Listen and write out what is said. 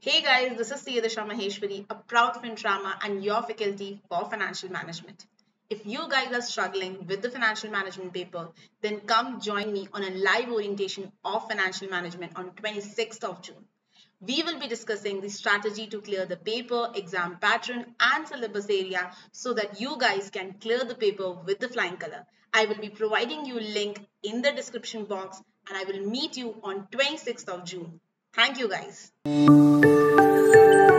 Hey guys, this is Syllabus Maheshwari, a proud FinTram and your faculty for financial management. If you guys are struggling with the financial management paper, then come join me on a live orientation of financial management on 26th of June. We will be discussing the strategy to clear the paper, exam pattern, and syllabus area so that you guys can clear the paper with the flying color. I will be providing you a link in the description box and I will meet you on 26th of June. Thank you guys.